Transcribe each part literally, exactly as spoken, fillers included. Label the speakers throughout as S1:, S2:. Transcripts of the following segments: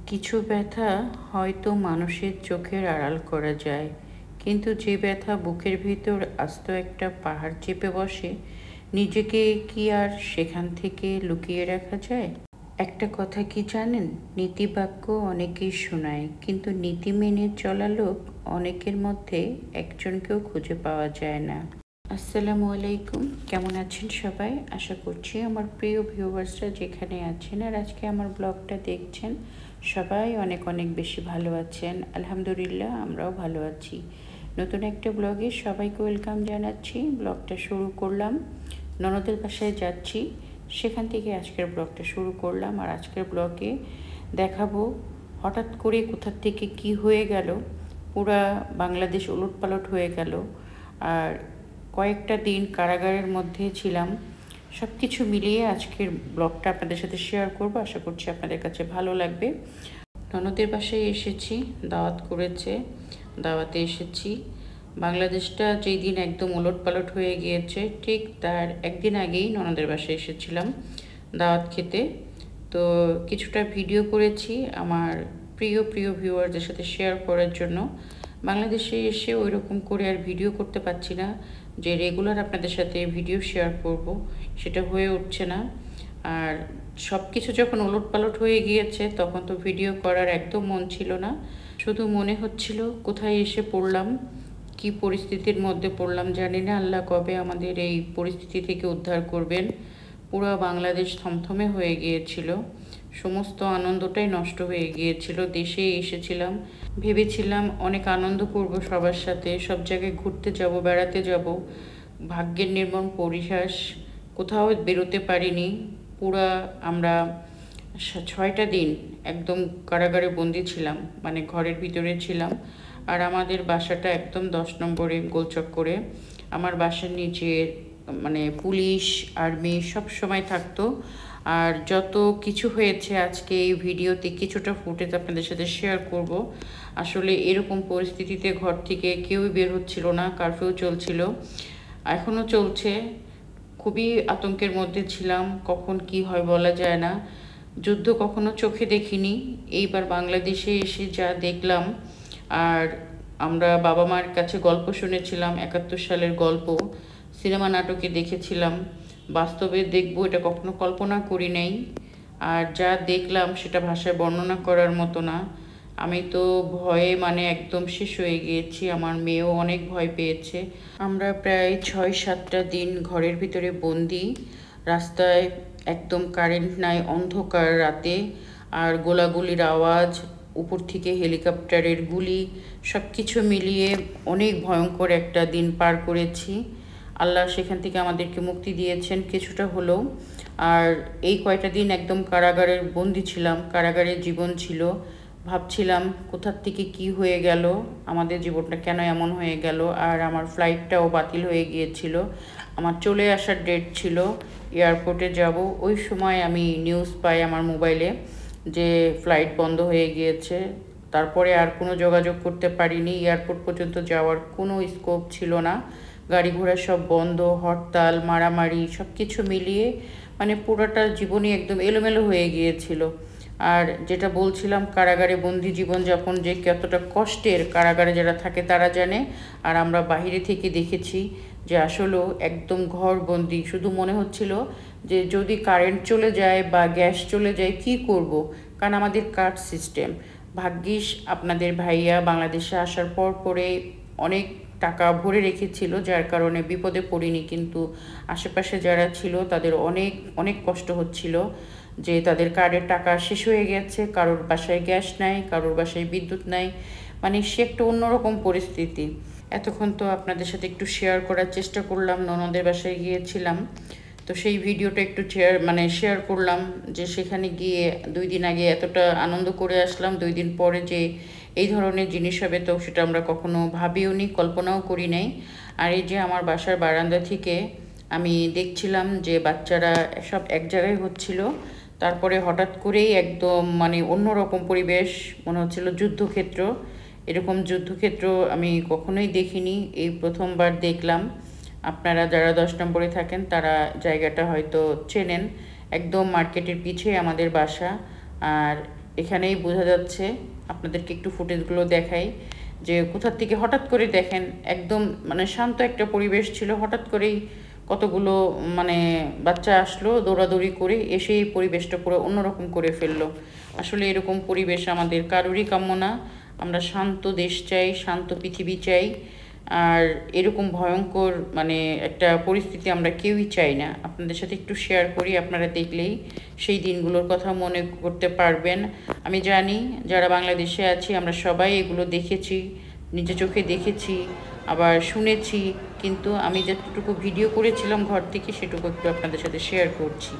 S1: কিছু ব্যথা হয়তো মানুষের চোখের আড়াল করা যায়, কিন্তু যে ব্যথা বুকের ভিতর আস্ত একটা পাহাড় চেপে বসে, নিজেকে কি আর সেখান থেকে লুকিয়ে রাখা যায়? একটা কথা কি জানেন, নীতিবাক্য অনেকেই শোনায়, কিন্তু নীতি মেনে চলা লোক অনেকের মধ্যে একজনকেও খুঁজে পাওয়া যায় না। আসসালামু আলাইকুম, কেমন আছেন সবাই? আশা করছি আমার প্রিয় ভিউয়ার্সরা যেখানে আছেন আর আজকে আমার ব্লগটা দেখছেন সবাই অনেক অনেক বেশি ভালো আছেন। আলহামদুলিল্লাহ, আমরাও ভালো আছি। নতুন একটা ব্লগে সবাইকে ওয়েলকাম জানাচ্ছি। ব্লগটা শুরু করলাম, ননদের বাসায় যাচ্ছি, সেখান থেকে আজকের ব্লগটা শুরু করলাম। আর আজকের ব্লগে দেখাবো হঠাৎ করে কোথা থেকে কি হয়ে গেল, পুরা বাংলাদেশ ওলটপালট হয়ে গেল। আর কয়েকটা দিন কারাগারের মধ্যে ছিলাম, সব কিছু মিলিয়ে আজকের ব্লগটা আপনাদের সাথে শেয়ার করব। আশা করছি আপনাদের কাছে ভালো লাগবে। ননদের বাসায় এসেছি, দাওয়াত করেছে, দাওয়াতে এসেছি। বাংলাদেশটা যেই দিন একদম ওলটপালট হয়ে গিয়েছে, ঠিক তার একদিন আগেই ননদের বাসায় এসেছিলাম দাওয়াত খেতে। তো কিছুটা ভিডিও করেছি আমার প্রিয় প্রিয় ভিউয়ারদের সাথে শেয়ার করার জন্য। বাংলাদেশে এসে ওই রকম করে আর ভিডিও করতে পারছি না, যে রেগুলার আপনাদের সাথে ভিডিও শেয়ার করব, সেটা হয়ে উঠছে না। আর সব কিছু যখন ওলটপালট হয়ে গিয়েছে তখন তো ভিডিও করার একদম মন ছিল না। শুধু মনে হচ্ছিল কোথায় এসে পড়লাম, কি পরিস্থিতির মধ্যে পড়লাম জানি না। আল্লাহ কবে আমাদের এই পরিস্থিতি থেকে উদ্ধার করবেন। পুরো বাংলাদেশ থমথমে হয়ে গিয়েছিল, সমস্ত আনন্দটাই নষ্ট হয়ে গিয়েছিল। দেশে এসেছিলাম, ভেবেছিলাম অনেক আনন্দ করব সবার সাথে, সব জায়গায় ঘুরতে যাব, বেড়াতে যাব। ভাগ্যের নির্মম পরিহাস, কোথাও বেরোতে পারিনি। পুরা আমরা ছয়টা দিন একদম কারাগারে বন্দি ছিলাম, মানে ঘরের ভিতরে ছিলাম। আর আমাদের বাসাটা একদম দশ নম্বরে গোলচক্করে। আমার বাসার নিচে মানে পুলিশ আর্মি সব সময় থাকতো। আর যত কিছু হয়েছে আজকে এই ভিডিওতে কিছুটা ফুটেজ আপনাদের সাথে শেয়ার করব। আসলে এরকম পরিস্থিতিতে ঘর থেকে কেউই বের হচ্ছিল না, কারফিউ চলছিল, এখনও চলছে। খুবই আতঙ্কের মধ্যে ছিলাম, কখন কি হয় বলা যায় না। যুদ্ধ কখনো চোখে দেখিনি, এইবার বাংলাদেশে এসে যা দেখলাম। আর আমরা বাবা মার কাছে গল্প শুনেছিলাম, একাত্তর সালের গল্প, সিনেমা নাটকে দেখেছিলাম, বাস্তবে দেখবো এটা কখনো কল্পনা করি নাই। আর যা দেখলাম সেটা ভাষায় বর্ণনা করার মতো না। আমি তো ভয়ে মানে একদম শেষ হয়ে গিয়েছি, আমার মেয়েও অনেক ভয় পেয়েছে। আমরা প্রায় ছয় সাতটা দিন ঘরের ভিতরে বন্দি, রাস্তায় একদম কারেন্ট নাই, অন্ধকার রাতে, আর গোলাগুলির আওয়াজ, উপর থেকে হেলিকপ্টারের গুলি, সব কিছু মিলিয়ে অনেক ভয়ঙ্কর একটা দিন পার করেছি। আল্লাহ সেখান থেকে আমাদেরকে মুক্তি দিয়েছেন কিছুটা হলেও। আর এই কয়টা দিন একদম কারাগারের বন্দি ছিলাম, কারাগারের জীবন ছিল। ভাবছিলাম কোথার থেকে কি হয়ে গেল, আমাদের জীবনটা কেন এমন হয়ে গেল। আর আমার ফ্লাইটটাও বাতিল হয়ে গিয়েছিল, আমার চলে আসার ডেট ছিল, এয়ারপোর্টে যাব। ওই সময় আমি নিউজ পাই আমার মোবাইলে যে ফ্লাইট বন্ধ হয়ে গিয়েছে। তারপরে আর কোনো যোগাযোগ করতে পারিনি, এয়ারপোর্ট পর্যন্ত যাওয়ার কোনো স্কোপ ছিল না। গাড়ি ঘোড়া সব বন্ধ, হরতাল, মারামারি, সব কিছু মিলিয়ে মানে পুরোটা জীবনই একদম এলোমেলো হয়ে গিয়েছিল। আর যেটা বলছিলাম, কারাগারে বন্দি জীবনযাপন যে কতটা কষ্টের, কারাগারে যারা থাকে তারা জানে। আর আমরা বাইরে থেকে দেখেছি যে আসলেও একদম ঘর বন্দি। শুধু মনে হচ্ছিল যে যদি কারেন্ট চলে যায় বা গ্যাস চলে যায় কি করব, কারণ আমাদের কার্ড সিস্টেম। ভাগ্যিস আপনাদের ভাইয়া বাংলাদেশে আসার পর পরে অনেক টাকা ভরে রেখেছিল, যার কারণে বিপদে পড়িনি। কিন্তু আশেপাশে যারা ছিল তাদের অনেক অনেক কষ্ট হচ্ছিল, যে তাদের কার্ডের টাকা শেষ হয়ে গেছে, কারোর বাসায় গ্যাস নাই, কারোর বাসায় বিদ্যুৎ নাই। মানে সে একটা অন্যরকম পরিস্থিতি। এতক্ষণ তো আপনাদের সাথে একটু শেয়ার করার চেষ্টা করলাম, ননদের বাসায় গিয়েছিলাম, তো সেই ভিডিওটা একটু শেয়ার মানে শেয়ার করলাম, যে সেখানে গিয়ে দুই দিন আগে এতটা আনন্দ করে আসলাম, দুই দিন পরে যে এই ধরনের জিনিস হবে তো সেটা আমরা কখনো ভাবিও নি, কল্পনাও করি নাই। আর এই যে আমার বাসার বারান্দা থেকে আমি দেখছিলাম যে বাচ্চারা সব এক জায়গায় হচ্ছিল। তারপরে হঠাৎ করেই একদম মানে অন্যরকম পরিবেশ, মনে হচ্ছিল যুদ্ধক্ষেত্র। এরকম যুদ্ধক্ষেত্র আমি কখনোই দেখিনি, এই প্রথমবার দেখলাম। আপনারা যারা দশ নম্বরে থাকেন তারা জায়গাটা হয়তো চেনেন, একদম মার্কেটের পিছে আমাদের বাসা। আর এখানেই বোঝা যাচ্ছে। আপনাদেরকে একটু ফুটেজগুলো দেখাই যে কোথার থেকে হঠাৎ করে দেখেন একদম মানে শান্ত একটা পরিবেশ ছিল, হঠাৎ করেই কতগুলো মানে বাচ্চা আসলো দৌড়াদৌড়ি করে, এসে এই পরিবেশটা পুরো অন্যরকম করে ফেললো। আসলে এরকম পরিবেশ আমাদের কারোরই কাম্য না। আমরা শান্ত দেশ চাই, শান্ত পৃথিবী চাই, আর এরকম ভয়ঙ্কর মানে একটা পরিস্থিতি আমরা কেউই চাই না। আপনাদের সাথে একটু শেয়ার করি, আপনারা দেখলেই সেই দিনগুলোর কথা মনে করতে পারবেন। আমি জানি যারা বাংলাদেশে আছি আমরা সবাই এগুলো দেখেছি, নিজে চোখে দেখেছি, আবার শুনেছি, কিন্তু আমি যতটুকু ভিডিও করেছিলাম ঘর থেকে সেটুকু একটু আপনাদের সাথে শেয়ার করছি।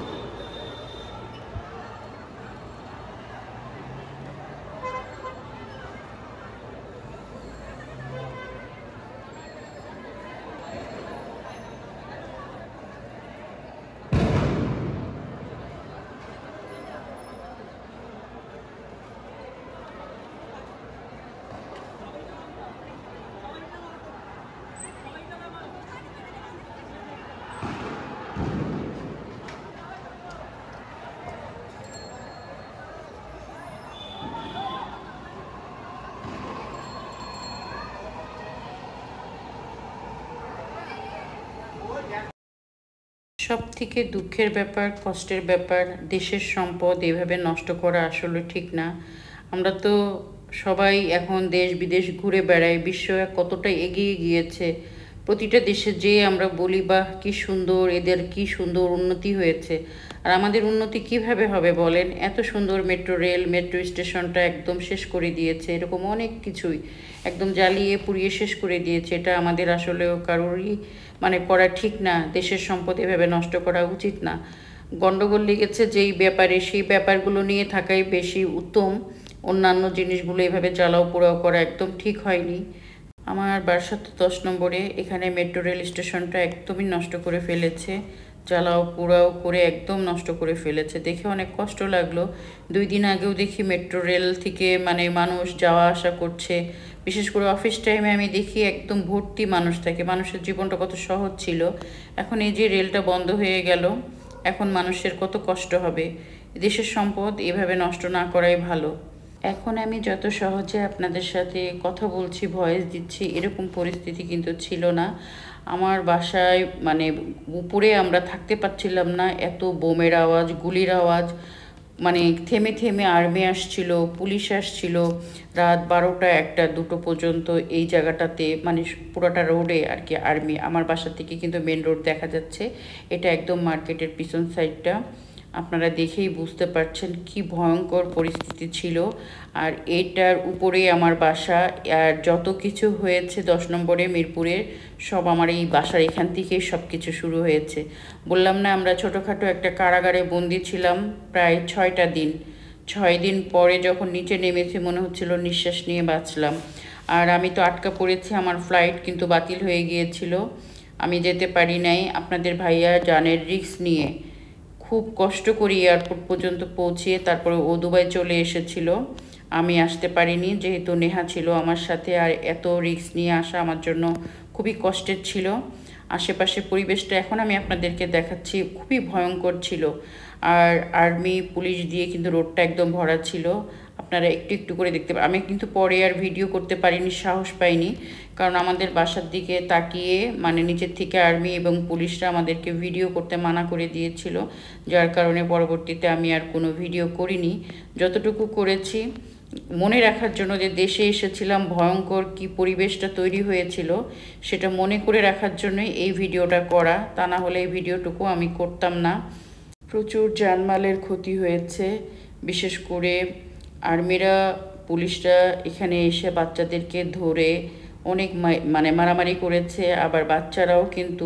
S1: সব থেকে দুঃখের ব্যাপার, কষ্টের ব্যাপার, দেশের সম্পদ এভাবে নষ্ট করা আসলে ঠিক না। আমরা তো সবাই এখন দেশ বিদেশ ঘুরে বেড়াই, বিশ্ব কতটা এগিয়ে গিয়েছে। প্রতিটা দেশে যেয়ে আমরা বলি বাহ কি সুন্দর, এদের কি সুন্দর উন্নতি হয়েছে। আর আমাদের উন্নতি কিভাবে হবে বলেন? এত সুন্দর মেট্রো রেল, মেট্রো স্টেশনটা একদম শেষ করে দিয়েছে, এরকম অনেক কিছুই একদম জ্বালিয়ে পুড়িয়ে শেষ করে দিয়েছে। এটা আমাদের আসলেও কারোরই মানে করা ঠিক না। দেশের সম্পদ এভাবে নষ্ট করা উচিত না। গণ্ডগোল লেগেছে যেই ব্যাপারে, সেই ব্যাপারগুলো নিয়ে থাকাই বেশি উত্তম। অন্যান্য জিনিসগুলো এভাবে জ্বালাও পোড়াও করা একদম ঠিক হয়নি। আমার বারাসাত দশ নম্বরে এখানে মেট্রো রেল স্টেশনটা একদমই নষ্ট করে ফেলেছে, জ্বালাও পোড়াও করে একদম নষ্ট করে ফেলেছে। দেখে অনেক কষ্ট লাগলো। দুই দিন আগেও দেখি মেট্রো রেল থেকে মানে মানুষ যাওয়া আসা করছে, বিশেষ করে অফিস টাইমে আমি দেখি একদম ভর্তি মানুষ থাকে। মানুষের জীবনটা কত সহজ ছিল, এখন এই যে রেলটা বন্ধ হয়ে গেল, এখন মানুষের কত কষ্ট হবে। দেশের সম্পদ এভাবে নষ্ট না করাই ভালো। এখন আমি যত সহজে আপনাদের সাথে কথা বলছি, ভয়েস দিচ্ছি, এরকম পরিস্থিতি কিন্তু ছিল না। আমার বাসায় মানে উপরে আমরা থাকতে পারছিলাম না, এত বোমের আওয়াজ, গুলির আওয়াজ, মানে থেমে থেমে আর্মি আসছিল, পুলিশ আসছিল। রাত বারোটা একটা দুটো পর্যন্ত এই জায়গাটাতে মানে পুরোটা রোডে আর কি আর্মি। আমার বাসা থেকে কিন্তু মেন রোড দেখা যাচ্ছে, এটা একদম মার্কেটের পিছন সাইডটা। আপনারা দেখেই বুঝতে পারছেন কি ভয়ঙ্কর পরিস্থিতি ছিল। আর এটার উপরেই আমার বাসা। আর যত কিছু হয়েছে দশ নম্বরে মিরপুরে, সব আমার এই বাসার এখান থেকেই সব কিছু শুরু হয়েছে। বললাম না আমরা ছোটোখাটো একটা কারাগারে বন্দি ছিলাম প্রায় ছয়টা দিন। ছয় দিন পরে যখন নিচে নেমেছি মনে হচ্ছিল নিঃশ্বাস নিয়ে বাঁচলাম। আর আমি তো আটকা পড়েছি, আমার ফ্লাইট কিন্তু বাতিল হয়ে গিয়েছিল, আমি যেতে পারি নাই। আপনাদের ভাইয়া জানের রিস্ক নিয়ে খুব কষ্ট করি এয়ারপোর্ট পর্যন্ত পৌঁছিয়ে তারপরে ও দুবাই চলে এসেছিল। আমি আসতে পারিনি যেহেতু নেহা ছিল আমার সাথে, আর এত রিস্ক নিয়ে আসা আমার জন্য খুবই কষ্টের ছিল। আশেপাশে পরিবেশটা এখন আমি আপনাদেরকে দেখাচ্ছি, খুবই ভয়ঙ্কর ছিল। আর আর্মি পুলিশ দিয়ে কিন্তু রোডটা একদম ভরা ছিল, আপনারা একটু একটু করে দেখতে পারেন। আমি কিন্তু পরে আর ভিডিও করতে পারিনি, সাহস পাইনি, কারণ আমাদের বাসার দিকে তাকিয়ে মানে নিচের থেকে আর্মি এবং পুলিশরা আমাদেরকে ভিডিও করতে মানা করে দিয়েছিল, যার কারণে পরবর্তীতে আমি আর কোনো ভিডিও করিনি। যতটুকু করেছি মনে রাখার জন্য যে দেশে এসেছিলাম, ভয়ঙ্কর কি পরিবেশটা তৈরি হয়েছিল সেটা মনে করে রাখার জন্যই এই ভিডিওটা করা, তা না হলে এই ভিডিওটুকু আমি করতাম না। প্রচুর জানমালের ক্ষতি হয়েছে, বিশেষ করে আর্মিরা পুলিশরা এখানে এসে বাচ্চাদেরকে ধরে অনেক মানে মারামারি করেছে। আবার বাচ্চারাও কিন্তু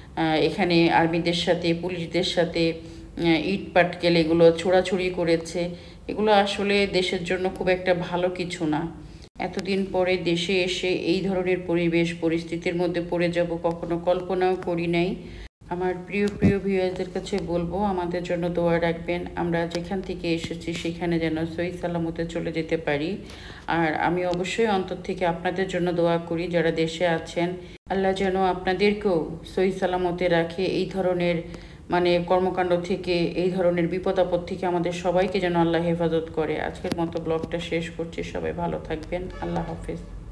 S1: এখানে আর্মিদের সাথে পুলিশদের সাথে ইট পাটকেল এগুলো ছোড়াছুড়ি করেছে। এগুলো আসলে দেশের জন্য খুব একটা ভালো কিছু না। এতদিন পরে দেশে এসে এই ধরনের পরিবেশ পরিস্থিতির মধ্যে পড়ে যাব কখনো কল্পনাও করি নাই। আমার প্রিয় প্রিয় ভিউয়ারদের কাছে বলবো আমাদের জন্য দোয়া রাখবেন, আমরা যেখান থেকে এসেছি সেখানে যেন সহি সালামতে চলে যেতে পারি। আর আমি অবশ্যই অন্তর থেকে আপনাদের জন্য দোয়া করি যারা দেশে আছেন, আল্লাহ যেন আপনাদেরকেও সহি সালামতে রাখে। এই ধরনের মানে কর্মকাণ্ড থেকে, এই ধরনের বিপদ আপদ থেকে আমাদের সবাইকে যেন আল্লাহ হেফাজত করে। আজকের মতো ব্লগটা শেষ করছি। সবাই ভালো থাকবেন। আল্লাহ হাফেজ।